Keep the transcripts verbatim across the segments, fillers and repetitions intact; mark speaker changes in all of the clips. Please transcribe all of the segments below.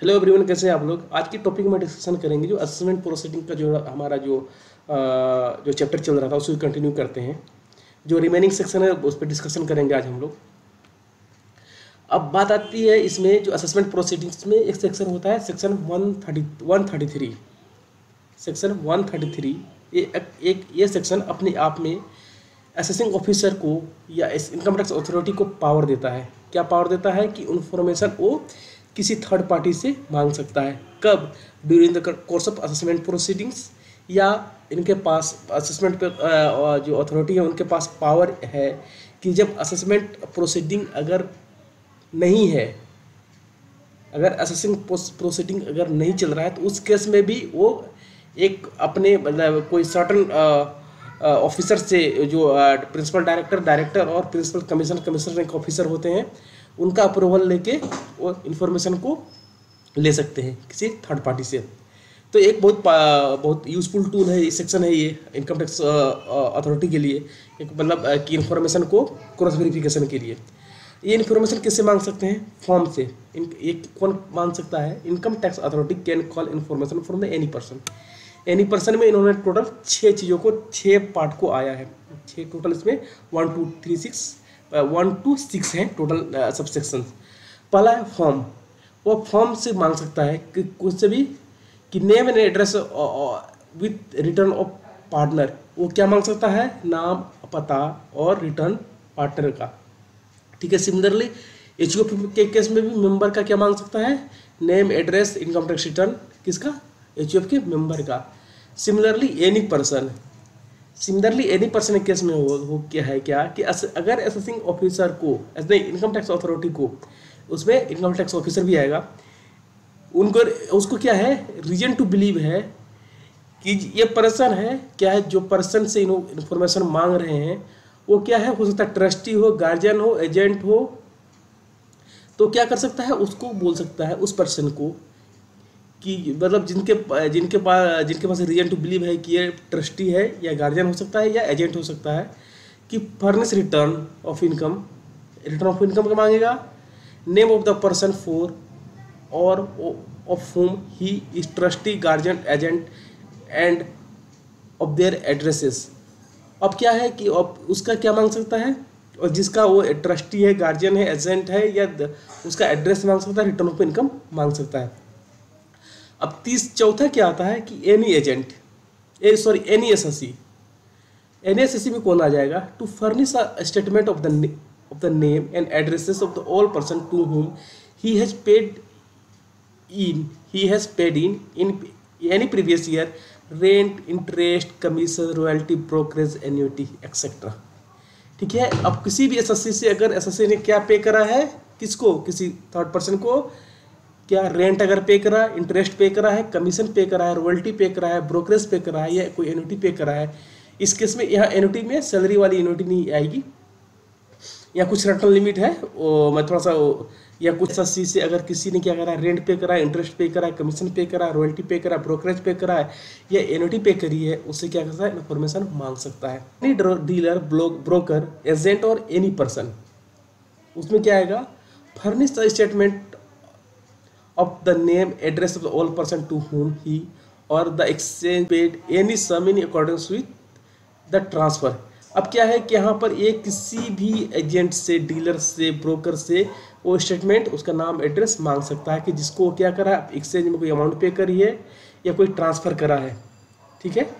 Speaker 1: Hello everyone, कैसे हैं आप लोग। आज की टॉपिक में डिस्कशन करेंगे जो असेसमेंट प्रोसीडिंग का जो हमारा जो अ, जो चैप्टर चल रहा था उसको कंटिन्यू करते हैं। जो रिमेनिंग सेक्शन है उस पर डिस्कशन करेंगे आज हम लोग। अब बात आती है इसमें जो असेसमेंट प्रोसीडिंग्स में एक सेक्शन होता है, section one thirty one thirty three section one thirty three ये एक, एक ये सेक्शन अपने आप में असेसिंग ऑफिसर को या इनकम टैक्स अथॉरिटी को पावर देता है। क्या पावर देता है कि इन्फॉर्मेशन वो किसी थर्ड पार्टी से मांग सकता है। कब? During the course of assessment proceedings, या इनके पास असेसमेंट पे जो अथॉरिटी है उनके पास पावर है कि जब असेसमेंट प्रोसीडिंग अगर नहीं है, अगर असेसिंग प्रोसीडिंग अगर नहीं चल रहा है तो उस केस में भी वो एक अपने मतलब कोई सर्टन ऑफिसर से जो प्रिंसिपल डायरेक्टर डायरेक्टर और principal commissioner commissioner rank officer होते हैं उनका अप्रूवल लेके वो इन्फॉर्मेशन को ले सकते हैं किसी थर्ड पार्टी से। तो एक बहुत बहुत यूज़फुल टूल है, ये सेक्शन है ये इनकम टैक्स अथॉरिटी के लिए, एक मतलब कि इन्फॉर्मेशन को क्रॉस वेरिफिकेशन के लिए। ये इन्फॉर्मेशन किससे मांग सकते हैं? फॉर्म से। इन एक कौन मांग सकता है? Income tax authority can call information from the any person. Any person में इन्होंने टोटल छः चीज़ों को, छः पार्ट को आया है, छः टोटल इसमें one two three six one two six हैं टोटल सबसेक्शन। पहला है फॉर्म। वो फॉर्म से मांग सकता है कि कुछ से भी कि name and address with return of partner. वो क्या मांग सकता है? नाम, पता और रिटर्न पार्टनर का। ठीक है। सिमिलरली एच यू एफ के केस में भी मेंबर का क्या मांग सकता है? Name, address, income tax return, किसका? एच यू एफ के मेंबर का। Similarly any person similarly any person case में हो, हो क्या है क्या कि अस, अगर असेसिंग ऑफिसर को इनकम टैक्स अथॉरिटी को, उसमें इनकम टैक्स ऑफिसर भी आएगा, उनको उसको क्या है, रीजन टू बिलीव है कि ये पर्सन है क्या है, जो पर्सन से इन्फॉर्मेशन मांग रहे हैं वो क्या है, हो सकता है ट्रस्टी हो, गार्जियन हो, एजेंट हो। तो क्या कर सकता है, उसको बोल सकता है उस पर्सन को कि मतलब जिनके जिनके पास जिनके पास रीजन टू बिलीव है कि ये ट्रस्टी है या गार्जियन हो सकता है या एजेंट हो सकता है, कि furnish return of income. Return of income का मांगेगा, name of the person for or of whom he is trustee, guardian, agent and of their addresses. अब क्या है कि अब उसका क्या मांग सकता है, और जिसका वो ट्रस्टी है, गार्जियन है, एजेंट है, या उसका एड्रेस मांग सकता है, रिटर्न ऑफ इनकम मांग सकता है। अब तीस चौथा क्या आता है कि any agent a sorry any S S C any S S C में कौन आ जाएगा? To furnish a statement of the of the name and addresses of the all person to whom he has paid in he has paid in in any previous year rent, interest, commission, royalty, brokerage, annuity etcetera. ठीक है। अब किसी भी S S सी से अगर S S सी ने क्या पे करा है, किसको? किसी थर्ड पर्सन को क्या रेंट अगर पे करा, इंटरेस्ट पे करा है, कमीशन पे करा है, रॉयल्टी पे करा है, ब्रोकरेज पे करा है, या कोई एन्युटी पे करा है। इस केस में यहाँ एन्युटी में सैलरी वाली एन्युटी नहीं आएगी, या कुछ रिटर्न लिमिट है वो मैं थोड़ा सा, या कुछ सस्ती से अगर किसी ने क्या करा है, रेंट पे करा है, इंटरेस्ट पे करा है, कमीशन पे करा है, रॉयल्टी पे करा है, ब्रोकरेज पे करा है, या एन्युटी पे करी है, उससे क्या करता है, इन्फॉर्मेशन मांग सकता है। Any dealer, broker, agent or any person, उसमें क्या आएगा? Furnish the statement of the name, address of the all person to whom he or the exchange paid any sum in accordance with the transfer। अब क्या है कि यहाँ पर एक किसी भी एजेंट से, डीलर से, ब्रोकर से वो स्टेटमेंट, उसका नाम, एड्रेस मांग सकता है कि जिसको क्या करा है, एक्सचेंज में कोई अमाउंट पे करी है या कोई ट्रांसफ़र करा है। ठीक है।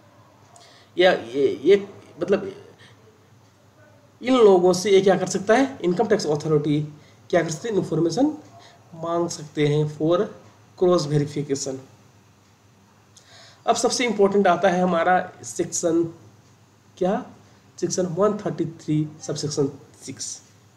Speaker 1: या ये, ये मतलब इन लोगों से ये क्या कर सकता है, इनकम टैक्स अथॉरिटी क्या कर सकते हैं, इन्फॉर्मेशन मांग सकते हैं फॉर क्रॉस वेरिफिकेशन। अब सबसे इंपॉर्टेंट आता है हमारा सेक्शन क्या, section one thirty three subsection six.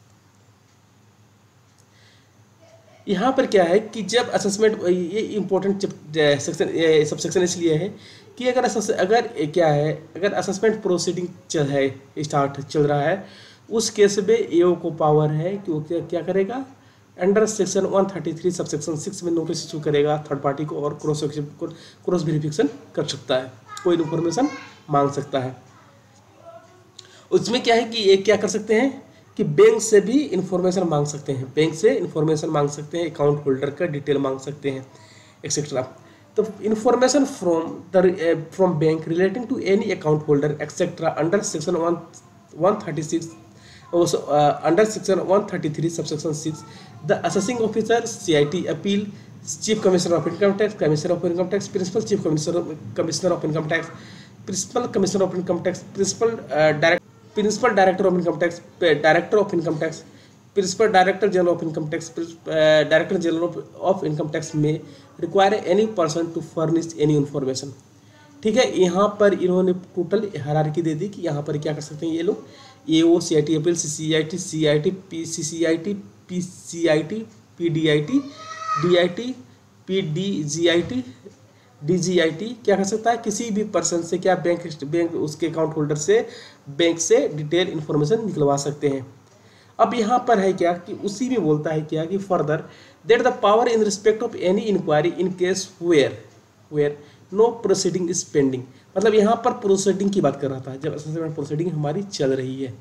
Speaker 1: यहाँ पर क्या है कि जब असेसमेंट, ये इंपॉर्टेंट सेक्शन सबसेक्शन इसलिए है कि अगर अगर क्या है, अगर असेसमेंट प्रोसीडिंग चल है स्टार्ट चल रहा है, उस केस में एओ को पावर है कि वो क्या क्या करेगा, under section one thirty three subsection six में नोटिस इशू करेगा थर्ड पार्टी को, और क्रॉस क्रॉस वेरिफिकेशन कर सकता है, कोई इन्फॉर्मेशन मांग सकता है। उसमें क्या है कि ये क्या कर सकते हैं कि बैंक से भी इंफॉर्मेशन मांग सकते हैं, बैंक से इंफॉर्मेशन मांग सकते हैं, अकाउंट होल्डर का डिटेल मांग सकते हैं एक्सेट्रा। तो information from the from bank relating to any account holder etcetera under section one one thirty six under section one thirty three subsection six the assessing officer C I T appeal chief commissioner of income tax, commissioner of income tax, principal chief commissioner commissioner of income tax, principal commissioner of income tax, principal direct principal director of income tax, director of income tax, principal director general of income tax, director general of income tax में require any person to furnish any information. ठीक है, यहाँ पर इन्होंने total hierarchy दे दी कि यहाँ पर क्या कर सकते हैं ये लोग, A O C I T appeal, C C I T, C I T, P C C I T, P C I T, P D I T, D I T, P D G I T, D G I T क्या कर सकता है, किसी भी person से क्या bank bank उसके account holder से बैंक से डिटेल इन्फॉर्मेशन निकलवा सकते हैं। अब यहाँ पर है क्या कि उसी में बोलता है क्या कि further that the power in respect of any inquiry in case where where no proceeding is pending. मतलब यहाँ पर प्रोसीडिंग की बात कर रहा था, जब असेसमेंट प्रोसीडिंग हमारी चल रही है।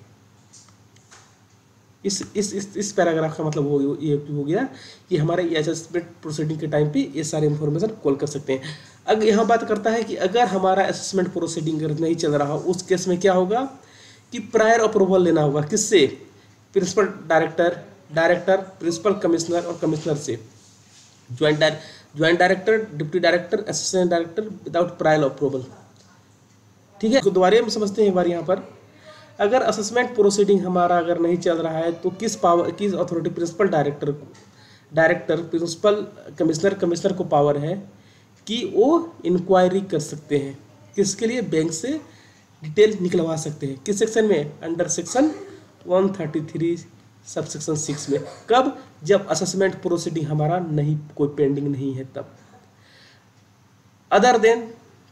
Speaker 1: इस इस इस इस पैराग्राफ का मतलब वो ये हो गया कि हमारे असेसमेंट प्रोसीडिंग के टाइम पे ये सारे इंफॉर्मेशन कॉल कर सकते हैं। अगर यहाँ बात करता है कि अगर हमारा असेसमेंट प्रोसीडिंग नहीं चल रहा उस केस में क्या होगा कि प्रायर अप्रूवल लेना होगा, किससे, principal director director principal commissioner और कमिश्नर से, joint joint director, deputy director, assistant director without prior approval. ठीक है, तो दोबारा हम समझते हैं एक बार यहाँ पर, अगर असेसमेंट प्रोसीडिंग हमारा अगर नहीं चल रहा है तो किस पावर किस authority, principal director director principal commissioner commissioner को पावर है कि वो इंक्वायरी कर सकते हैं, किसके लिए, बैंक से डिटेल निकलवा सकते हैं। किस सेक्शन में, under section one thirty three subsection six में। कब, जब असेसमेंट प्रोसीडिंग हमारा नहीं कोई पेंडिंग नहीं है तब। अदर देन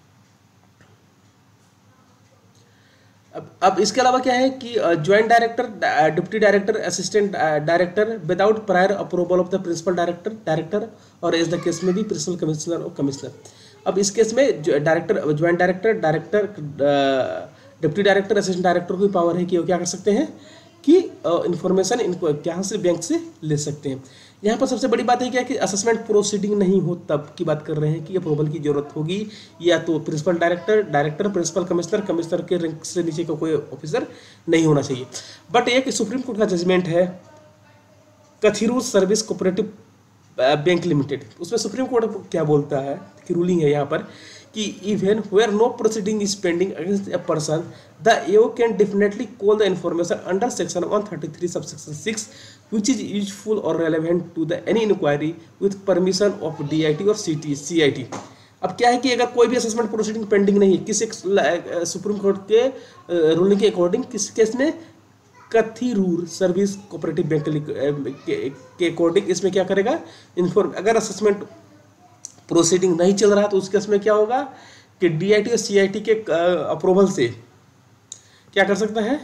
Speaker 1: अब अब इसके अलावा क्या है कि joint director, deputy director, assistant director without prior approval of the principal director director or as the case में भी प्रिंसिपल कमिश्नर और कमिश्नर। अब इस केस में director, joint director, director, deputy director, assistant director को भी पावर है कि वो क्या कर सकते हैं कि इंफॉर्मेशन इनको क्या से बैंक से ले सकते हैं। यहाँ पर सबसे बड़ी बात है क्या कि असेसमेंट प्रोसीडिंग नहीं हो तब की बात कर रहे हैं कि अप्रूवल की जरूरत होगी, या तो principal director director principal commissioner commissioner के रैंक से नीचे का कोई ऑफिसर नहीं होना चाहिए। बट एक सुप्रीम कोर्ट का जजमेंट है Kathiroor service cooperative bank limited, उसमें सुप्रीम कोर्ट क्या बोलता है कि रूलिंग है यहाँ पर कि even where no proceeding is pending against a person the AO can definitely call the information under section one thirty three subsection six which is useful or relevant to the any inquiry with permission of D I T और C I T। अब क्या है कि अगर कोई भी assessment proceeding pending नहीं है किस सुप्रीम कोर्ट के रूलिंग के अकॉर्डिंग, किस केस में, कथिरूर सर्विस कोऑपरेटिव बैंक के अकॉर्डिंग, इसमें क्या करेगा, इन्फॉर्म अगर असेसमेंट प्रोसीडिंग नहीं चल रहा तो उस केस में क्या होगा कि डी आई टी और सी आई टी के अप्रूवल से क्या कर सकता है,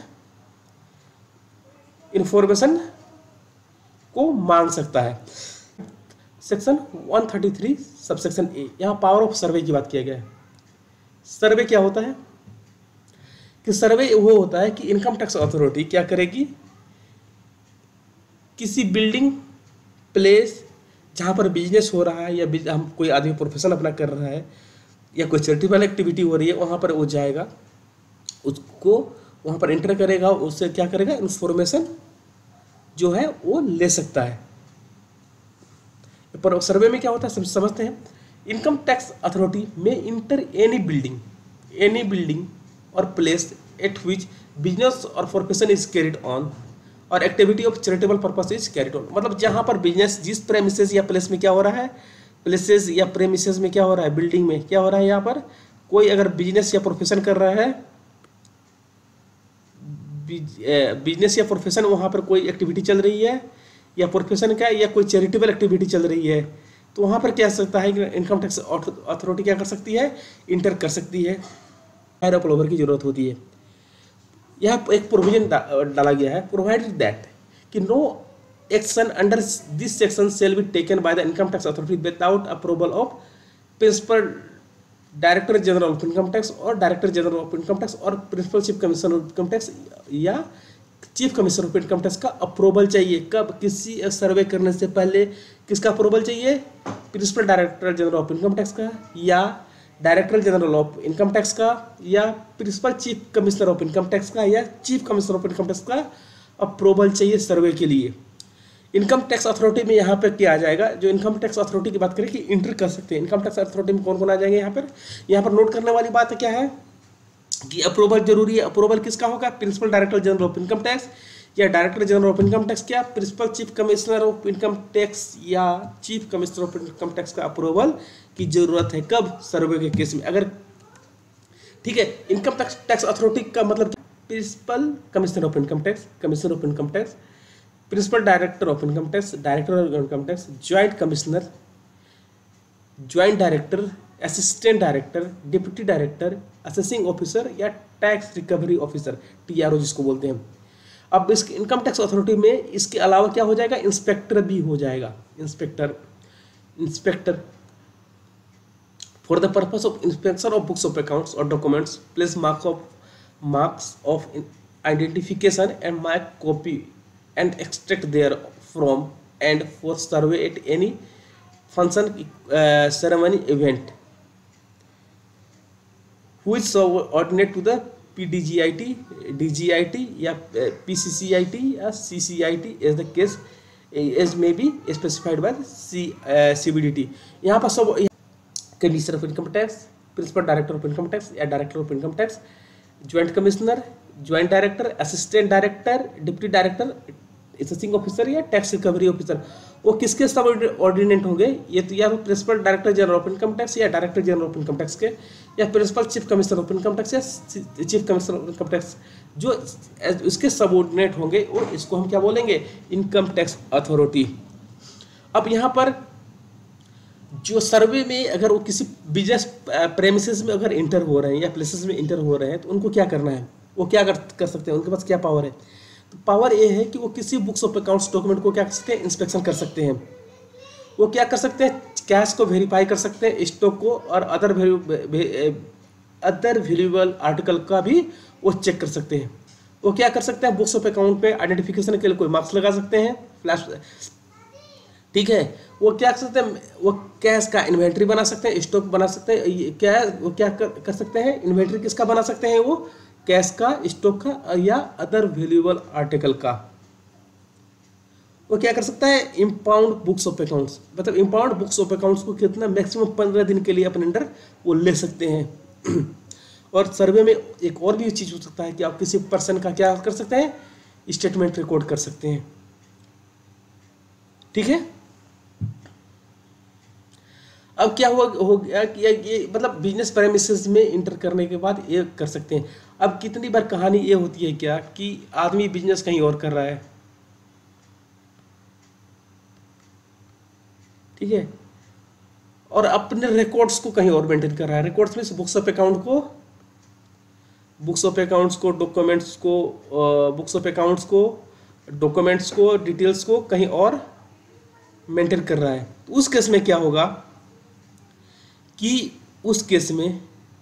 Speaker 1: इंफॉर्मेशन को मांग सकता है। Section one thirty three subsection A, यहाँ पावर ऑफ सर्वे की बात किया गया है। सर्वे क्या होता है कि सर्वे वो होता है कि इनकम टैक्स अथॉरिटी क्या करेगी, किसी बिल्डिंग प्लेस जहाँ पर बिजनेस हो रहा है या हम कोई आदमी प्रोफेशन अपना कर रहा है या कोई चैरिटेबल एक्टिविटी हो रही है, वहाँ पर वो जाएगा, उसको वहाँ पर एंटर करेगा, उससे क्या करेगा, इंफॉर्मेशन जो है वो ले सकता है। पर सर्वे में क्या होता है समझते हैं, इनकम टैक्स अथॉरिटी में enter any building any building or place at which business और profession is carried on or activity of charitable purpose is carried on. मतलब जहाँ पर बिजनेस, जिस प्रेमिसेस या प्लेस में क्या हो रहा है, प्लेसेस या प्रेमिसेस में क्या हो रहा है, बिल्डिंग में क्या हो रहा है, यहाँ पर कोई अगर बिजनेस या प्रोफेशन कर रहा है, बिजनेस या प्रोफेशन, वहाँ पर कोई एक्टिविटी चल रही है या प्रोफेशन का या कोई चैरिटेबल एक्टिविटी चल रही है, तो वहाँ पर क्या सकता है कि इनकम टैक्स अथॉरिटी क्या कर सकती है, इंटर कर सकती है, प्रायर अप्रूवल की जरूरत होती है। यहाँ एक प्रोविजन डाला गया है, प्रोवाइडेड दैट कि no action under this section shall be taken by the income tax authority without approval of principal director general of income tax or director general of income tax or principal chief commissioner of income tax या chief commissioner of income tax का approval चाहिए। कब? किसी सर्वे करने से पहले किसका approval चाहिए? Principal director general of income tax का, या director general of income tax का, या principal chief commissioner of income tax का, या chief commissioner of income tax का अप्रूवल चाहिए सर्वे के लिए। इनकम टैक्स अथॉरिटी में यहाँ पर क्या आ जाएगा? जो इनकम टैक्स अथॉरिटी की बात करें कि इंटर कर सकते हैं, इनकम टैक्स अथॉरिटी में कौन कौन आ जाएंगे यहाँ पर? यहाँ पर नोट करने वाली बात क्या है कि अप्रूवल जरूरी है। अप्रूवल किसका होगा? Principal director general of income tax, या director general of income tax, क्या principal chief commissioner of income tax या chief commissioner of income tax का अप्रूवल की जरूरत है। कब? सर्वे के केस में। अगर ठीक है, इनकम टैक्स टैक्स अथॉरिटी का मतलब principal commissioner of income tax, commissioner of income tax, principal director of income tax, director of income tax, joint commissioner, joint director, assistant director, deputy director, assessing officer या tax recovery officer, TRO जिसको बोलते हैं। अब इस income tax authority में इसके अलावा क्या हो जाएगा? इंस्पेक्टर भी हो जाएगा। Inspector inspector for the purpose of inspection of books of accounts और documents, place marks of marks of identification and mark copy and extract there from and for survey at any function ceremony event who is subordinate to the P D G I T, D G I T या P C C I T या C C I T as the case as may be specified by C C B D T। यहाँ पर सब commissioner of income tax, principal director of income tax या director of income tax, joint commissioner, joint director, assistant director, deputy director, assessing officer या tax recovery officer, वो किसके subordinate होंगे? ये तो या principal director general of income tax या director general of income tax के, या principal chief commissioner of income tax या chief commissioner of income tax, जो इसके सबऑर्डिनेट होंगे और इसको हम क्या बोलेंगे? Income tax authority. अब यहाँ पर जो सर्वे में अगर वो किसी बिजनेस प्रेमिसेस में अगर इंटर हो रहे हैं या प्लेसेस में इंटर हो रहे हैं तो उनको क्या करना है? वो क्या कर, कर सकते हैं? उनके पास क्या पावर है? तो पावर ये है कि वो किसी बुक्स ऑफ अकाउंट्स डॉक्यूमेंट को क्या कर सकते हैं? इंस्पेक्शन कर सकते हैं। वो क्या कर सकते हैं? कैश को वेरीफाई कर सकते हैं, स्टॉक को, और अदर अदर वेल्यूएबल आर्टिकल का भी वो चेक कर सकते हैं। वो क्या कर सकते हैं? बुक्स ऑफ अकाउंट पे आइडेंटिफिकेशन के लिए कोई मार्क्स लगा सकते हैं, फ्लैश, ठीक है। वो क्या कर सकते हैं? वो कैश का इन्वेंट्री बना सकते हैं, स्टॉक बना सकते हैं। क्या वो क्या कर, कर सकते हैं? इन्वेंट्री किसका बना सकते हैं? वो कैश का, स्टॉक का या अदर वैल्यूएबल आर्टिकल का। वो क्या कर सकता है? इंपाउंड बुक्स ऑफ अकाउंट्स, मतलब इंपाउंड बुक्स ऑफ अकाउंट्स को कितना मैक्सिमम पंद्रह दिन के लिए अपने अंडर वो ले सकते हैं। और सर्वे में एक और भी चीज़ हो सकता है कि आप किसी पर्सन का क्या कर सकते हैं? स्टेटमेंट रिकॉर्ड कर सकते हैं, ठीक है। अब क्या हुआ हो गया कि ये मतलब बिजनेस प्रेमिसेस में इंटर करने के बाद ये कर सकते हैं। अब कितनी बार कहानी ये होती है क्या कि आदमी बिजनेस कहीं और कर रहा है, ठीक है, और अपने रिकॉर्ड्स को कहीं और मेंटेन कर रहा है। रिकॉर्ड्स में बुक्स ऑफ अकाउंट को बुक्स ऑफ अकाउंट्स को डॉक्यूमेंट्स को बुक्स ऑफ अकाउंट्स को डॉक्यूमेंट्स को डिटेल्स को कहीं और मेंटेन कर रहा है। उस केस में क्या होगा कि उस केस में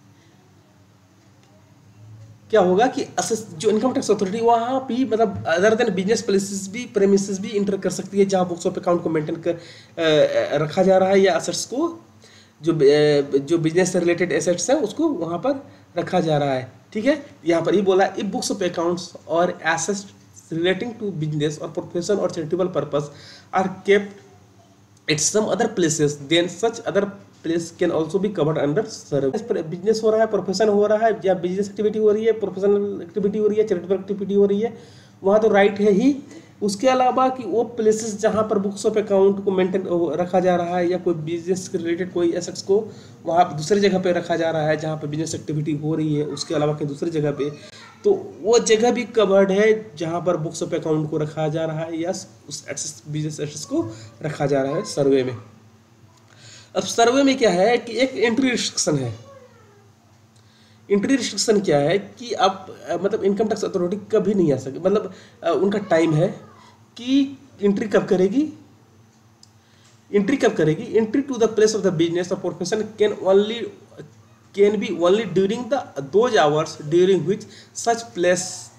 Speaker 1: क्या होगा कि जो इनकम टैक्स अथॉरिटी वहाँ भी मतलब अदर देन बिजनेस प्लेसेस भी प्रेमिसेस भी इंटर कर सकती है जहाँ बुक्स ऑफ अकाउंट को मेंटेन कर आ, रखा जा रहा है, या एसेट्स को जो जो बिजनेस से रिलेटेड एसेट्स है उसको वहाँ पर रखा जा रहा है, ठीक है। यहाँ पर ये बोला इफ बुक्स ऑफ अकाउंट्स और एसेट्स रिलेटिंग टू बिजनेस और प्रोफेशन और charitable purpose are kept at some other places then such other place can also भी कवर्ड अंडर सर्वे। बिजनेस हो रहा है, प्रोफेशन हो रहा है, या बिजनेस एक्टिविटी हो रही है, प्रोफेशनल एक्टिविटी हो रही है, चैरिटेबल एक्टिविटी हो रही है, वहाँ तो राइट है ही। उसके अलावा कि वो प्लेसेस जहाँ पर बुक्स ऑफ अकाउंट को मेंटेन रखा जा रहा है या कोई बिजनेस के रिलेटेड कोई एसेट्स को वहाँ दूसरी जगह पे रखा जा रहा है जहाँ पर बिजनेस एक्टिविटी हो रही है, उसके अलावा कहीं दूसरी जगह पे, तो वो जगह भी कवर्ड है जहाँ पर बुक्स ऑफ अकाउंट को रखा जा रहा है या उस एसेट्स बिजनेस एसेट्स को रखा जा रहा है सर्वे में। अब सर्वे में क्या है कि एक एंट्री रिस्ट्रिक्शन है। एंट्री रिस्ट्रिक्शन क्या है कि आप मतलब इनकम टैक्स अथॉरिटी कभी नहीं आ सके, मतलब उनका टाइम है कि एंट्री कब करेगी एंट्री कब करेगी entry to the place of the business और profession can only can be only during the those hours during which such place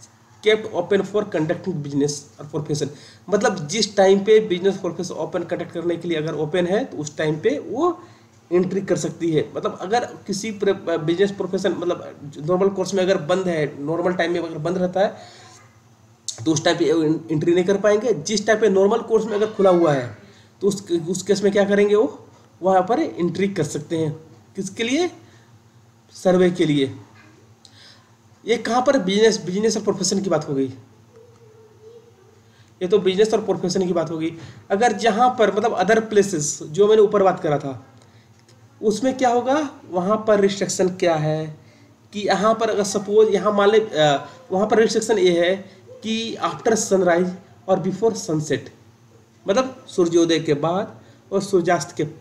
Speaker 1: kept open for conducting business और प्रोफेशन। मतलब जिस टाइम पे बिजनेस प्रोफेशन ओपन कंडक्ट करने के लिए अगर open है तो उस टाइम पे वो एंट्री कर सकती है। मतलब अगर किसी बिजनेस प्रोफेशन मतलब नॉर्मल कोर्स में अगर बंद है, नॉर्मल टाइम में अगर बंद रहता है तो उस टाइम पे एंट्री नहीं कर पाएंगे। जिस टाइम पे नॉर्मल कोर्स में अगर खुला हुआ है तो उस उस केस में क्या करेंगे, वो वहाँ पर एंट्री कर सकते हैं। किसके लिए? सर्वे के लिए। ये कहाँ पर बिजनेस बिजनेस और प्रोफेशन की बात हो गई, ये तो बिजनेस और प्रोफेशन की बात होगी। अगर जहाँ पर मतलब अदर प्लेसेस जो मैंने ऊपर बात करा था उसमें क्या होगा, वहाँ पर रिस्ट्रिक्शन क्या है कि यहाँ पर अगर सपोज यहाँ मान ले वहाँ पर रिस्ट्रिक्शन ये है कि आफ्टर सनराइज और बिफोर सनसेट, मतलब सूर्योदय के बाद और सूर्यास्त के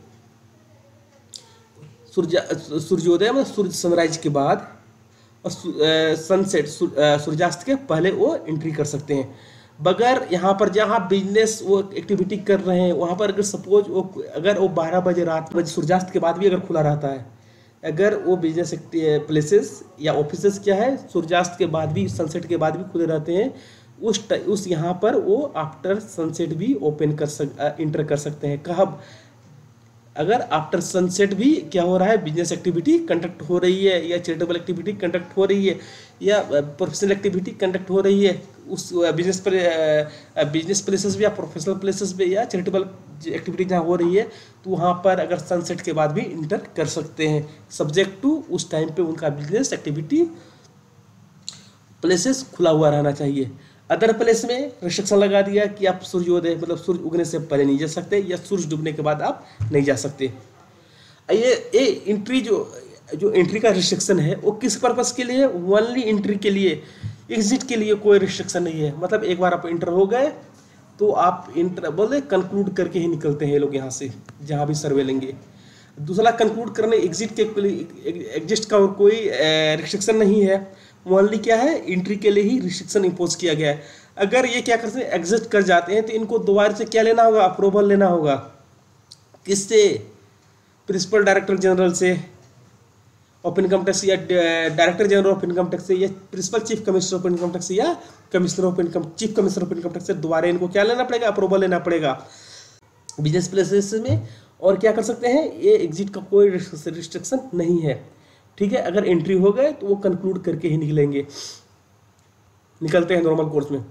Speaker 1: सूर्य सूर्योदय में सूर्य सनराइज के बाद और सनसेट सूर्यास्त के पहले वो एंट्री कर सकते हैं। बगैर यहाँ पर जहाँ बिजनेस वो एक्टिविटी कर रहे हैं वहाँ पर अगर सपोज वो अगर वो बारह बजे रात बजे सूर्यास्त के बाद भी अगर खुला रहता है, अगर वो बिजनेस प्लेसेस या ऑफिसेस क्या है सूर्यास्त के बाद भी सनसेट के बाद भी खुले रहते हैं, उस उस यहाँ पर वो आफ्टर सनसेट भी ओपन कर सक इंटर कर सकते हैं। कब? अगर आफ्टर सनसेट भी क्या हो रहा है, बिजनेस एक्टिविटी कंडक्ट हो रही है या चैरिटेबल एक्टिविटी कंडक्ट हो रही है या प्रोफेशनल एक्टिविटी कंडक्ट हो रही है, उस बिजनेस पर बिजनेस प्लेसेस पे या प्रोफेशनल प्लेसेस पे या चैरिटेबल एक्टिविटी जहाँ हो रही है तो वहाँ पर अगर सनसेट के बाद भी इंटर कर सकते हैं, सब्जेक्ट टू उस टाइम पे उनका बिजनेस एक्टिविटी प्लेसेस खुला हुआ रहना चाहिए। अदर प्लेस में रिस्ट्रिक्शन लगा दिया कि आप सूर्योदय मतलब सूर्य उगने से पहले नहीं जा सकते या सूर्य डूबने के बाद आप नहीं जा सकते। ये ये एंट्री जो जो एंट्री का रिस्ट्रिक्शन है वो किस पर्पस के लिए? ओनली एंट्री के लिए, एग्जिट के लिए कोई रिस्ट्रिक्शन नहीं है। मतलब एक बार आप इंटर हो गए तो आप इंटर बोले कंक्लूड करके ही निकलते हैं लोग यहाँ से जहाँ भी सर्वे लेंगे। दूसरा कंक्लूड करने एग्जिट के एग्जिस्ट का और कोई रिस्ट्रिक्शन नहीं है, ओनली क्या है एंट्री के लिए ही रिस्ट्रिक्शन इम्पोज किया गया है। अगर ये क्या करते हैं एग्जिट कर जाते हैं तो इनको दोबारा से क्या लेना होगा, अप्रूवल लेना होगा। किससे? प्रिंसिपल डायरेक्टर जनरल से ऑफ इनकम टैक्स या director general of income tax से या principal chief commissioner of income tax या commissioner of income chief commissioner of income tax से दोबारा इनको क्या लेना पड़ेगा, अप्रूवल लेना पड़ेगा बिजनेस प्लेसेस में। और क्या कर सकते हैं, ये एग्जिट का कोई रिस्ट्रिक्शन नहीं है। ठीक है, अगर एंट्री हो गए तो वो कंक्लूड करके ही निकलेंगे, निकलते हैं नॉर्मल कोर्स में।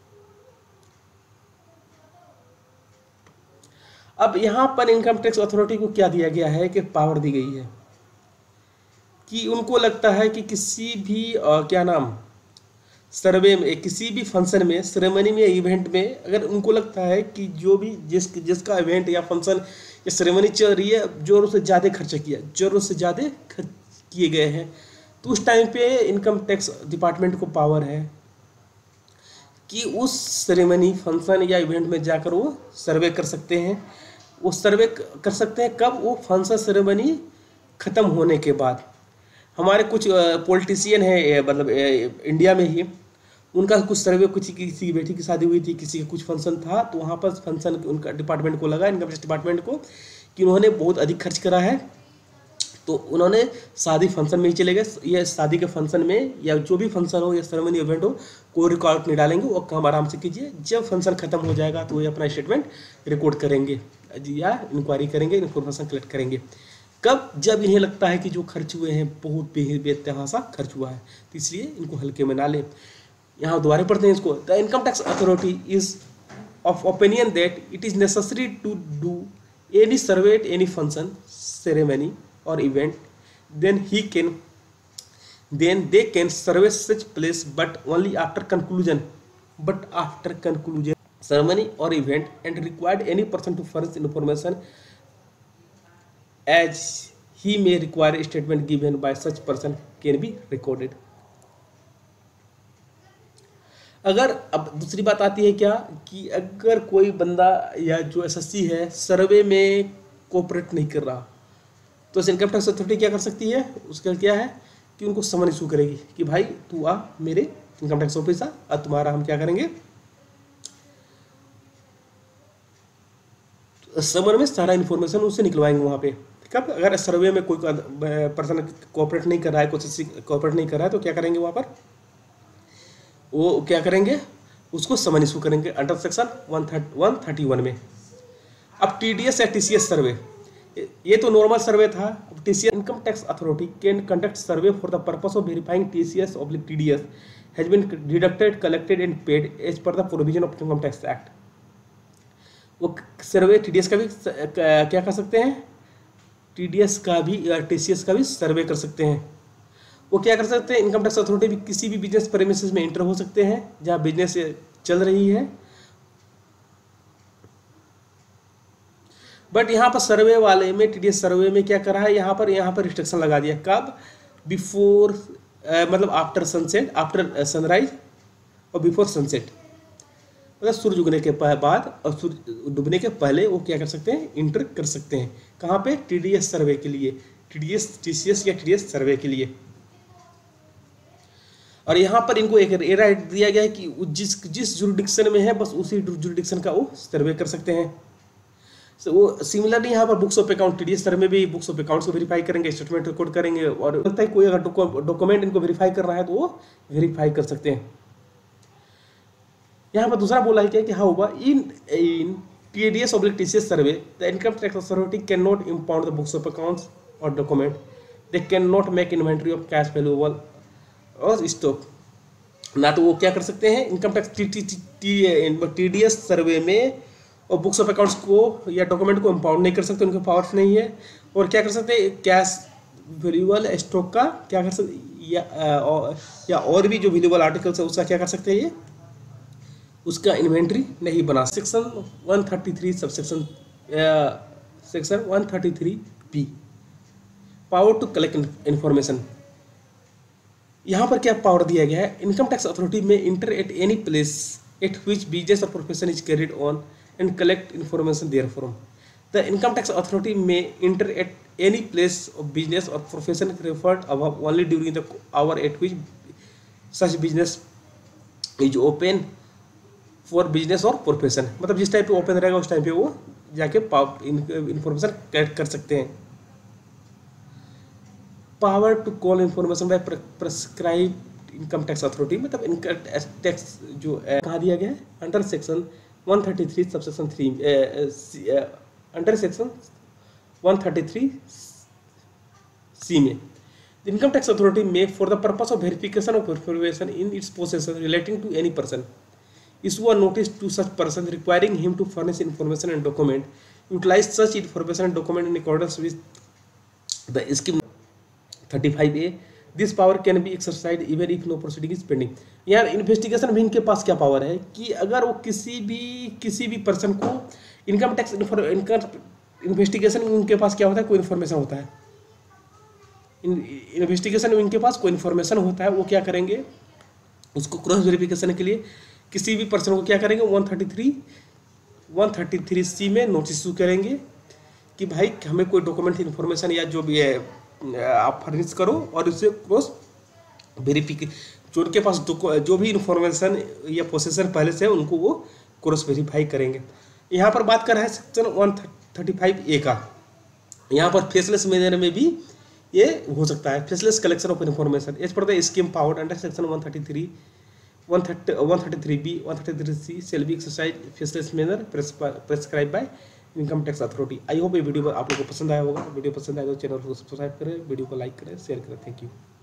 Speaker 1: अब यहां पर इनकम टैक्स अथॉरिटी को क्या दिया गया है कि पावर दी गई है कि उनको लगता है कि किसी भी आ, क्या नाम सर्वे में किसी भी फंक्शन में सेरेमनी में इवेंट में अगर उनको लगता है कि जो भी जिस जिसका इवेंट या फंक्शन या सेरेमनी चल रही है जोरों से ज़्यादा खर्चा किया जोरों से ज़्यादा खर्च किए गए हैं तो उस टाइम पे इनकम टैक्स डिपार्टमेंट को पावर है कि उस सेरेमनी फंक्शन या इवेंट में जाकर वो सर्वे कर सकते हैं। वो सर्वे कर सकते हैं कब? वो फंक्शन सेरेमनी ख़त्म होने के बाद। हमारे कुछ पॉलिटिशियन है मतलब इंडिया में ही, उनका कुछ सर्वे कुछ किसी की बेटी की शादी हुई थी, किसी का कुछ फंक्शन था तो वहाँ पर फंक्शन उनका डिपार्टमेंट को लगा, इनकम टैक्स डिपार्टमेंट को, कि उन्होंने बहुत अधिक खर्च करा है तो उन्होंने शादी फंक्शन में ही चले गए। ये शादी के फंक्शन में या जो भी फंक्शन हो या सेरेमनी इवेंट हो कोई रिकॉर्ड नहीं डालेंगे, वो काम आराम से कीजिए। जब फंक्शन खत्म हो जाएगा तो ये अपना स्टेटमेंट रिकॉर्ड करेंगे या इंक्वायरी करेंगे, इन्फॉर्मेशन कलेक्ट करेंगे। कब? जब इन्हें लगता है कि जो खर्च हुए हैं बहुत बेतहासा खर्च हुआ है, तो इसलिए इनको हल्के में ना लें। यहाँ दोबारा पढ़ते हैं इसको। The income tax authority is of opinion that it is necessary to do any survey at any function ceremony or event, then he can then they can survey such place but only after conclusion but after conclusion ceremony or event and required any person to furnish information as he may require a statement given by such person can be recorded। अगर अब दूसरी बात आती है क्या कि अगर कोई बंदा या जो एसएससी है सर्वे में कोऑपरेट नहीं कर रहा तो इनकम टैक्स अथॉरिटी क्या कर सकती है, उसका क्या है कि उनको समन इशू करेगी कि भाई तू आ मेरे इनकम टैक्स ऑफिस आ, और तुम्हारा हम क्या करेंगे समन में सारा इन्फॉर्मेशन उससे निकलवाएंगे वहाँ पे। कब? अगर सर्वे में कोई पर्सन कोऑपरेट नहीं कर रहा है, कुछ कोऑपरेट नहीं कर रहा है तो क्या करेंगे वहाँ पर वो क्या करेंगे, उसको समन इशू करेंगे under section one thirty one में। अब टीडीएस या टीसीएस सर्वे, ये तो नॉर्मल सर्वे था। अब TCS income tax authority can conduct survey for the purpose of verifying TCS oblique TDS has been deducted collected and paid as per the provision of income tax act. वो survey TDS का भी क्या कर सकते हैं, TDS का भी या टीसीएस का भी सर्वे कर सकते हैं। वो क्या कर सकते हैं, इनकम टैक्स अथॉरिटी भी किसी भी बिजनेस प्रेमिसेस में एंटर हो सकते हैं जहाँ बिजनेस चल रही है। बट यहाँ पर सर्वे वाले में, टीडीएस सर्वे में क्या करा है, यहाँ पर यहाँ पर रिस्ट्रिक्शन लगा दिया। कब, बिफोर मतलब आफ्टर सनसेट, आफ्टर सनराइज और बिफोर सनसेट, मतलब सूर्य उगने के बाद और सूर्य डूबने के पहले वो क्या कर सकते हैं, इंटर कर सकते हैं। कहाँ पे, टीडीएस सर्वे के लिए, टीडीएस टीसीएस या टीडीएस सर्वे के लिए। और यहाँ पर इनको एक राइट दिया गया है कि जिस जिस जुरिडिक्शन में है बस उसी जुरिडिक्शन का वो सर्वे कर सकते हैं। so, वो सिमिलरली यहाँ पर books of account, TDS survey में भी बुक्स ऑफ अकाउंट्स को वेरीफाई करेंगे, स्टेटमेंट रिकॉर्ड करेंगे, और लगता है कोई अगर डॉक्यूमेंट इनको वेरीफाई कर रहा है तो वो वेरीफाई कर सकते हैं। यहाँ पर दूसरा बोला है क्या कि हाँ होगा, इन इन TDS oblique TCS survey the income tax authority can not impound the books of accounts और document, they can not make inventory of cash valuable और स्टॉक। ना तो वो क्या कर सकते हैं, इनकम टैक्स टीडीएस सर्वे में और बुक्स ऑफ अकाउंट्स को या डॉक्यूमेंट को इम्पाउंड नहीं कर सकते, उनके पावर्स नहीं है। और क्या कर सकते हैं, कैश वैल्यूएबल स्टॉक का क्या कर सकते, या, आ, या और भी जो वैल्यूएबल आर्टिकल्स है उसका क्या कर सकते हैं, ये उसका इन्वेंट्री नहीं बना। Section one thirty three subsection section one thirty three B, power to collect information. यहाँ पर क्या पावर दिया गया है, इनकम टैक्स अथॉरिटी में enter at any place at which business और profession is carried on and collect information there from. The income tax authority में enter at any place of business और profession referred above only during the hour at which such business is open for business और profession. मतलब जिस type पे open रहेगा उस time पे वो जाके इंफॉर्मेशन कलेक्ट कर सकते हैं। Power to call information by prescribe income tax authority, मतलब इनकम टैक्स जो कहाँ दिया गया है, under section one thirty three subsection three, under section one thirty three C may income tax authority may for the purpose of verification of information in its possession relating to any person issue a notice to such person requiring him to furnish information and document, utilize such information and document in accordance with the scheme thirty-five A. This power can be exercised even if no proceeding is pending. यार investigation भी इनके पास क्या power है कि अगर वो किसी भी किसी भी पर्सन को इनकम टैक्स इनकम इन्वेस्टिगेशन में उनके पास क्या होता है, कोई इन्फॉर्मेशन होता है, इन्वेस्टिगेशन में उनके पास कोई इन्फॉर्मेशन होता है, वो क्या करेंगे, उसको क्रॉस वेरिफिकेशन के लिए किसी भी पर्सन को क्या करेंगे, one thirty three one thirty three C में नोटिस इशू करेंगे कि भाई हमें कोई डॉक्यूमेंट इन्फॉर्मेशन या जो भी है आप फर्निश करो, और उससे क्रॉस वेरिफिके जो उनके पास जो भी इन्फॉर्मेशन या पोसेशन पहले से है उनको वो क्रॉस वेरीफाई करेंगे। यहाँ पर बात कर रहा है section one thirty five A का। यहाँ पर फेसलेस मैनर में भी ये हो सकता है, faceless collection of information as per the scheme powered under section one thirty three one thirty three B one thirty three C shall be exercised faceless manner prescribed by income tax authority. I hope ये video आप लोगों को पसंद आया होगा। Video पसंद आया तो चैनल को सब्सक्राइब करें, वीडियो को लाइक करें, शेयर करें। Thank you.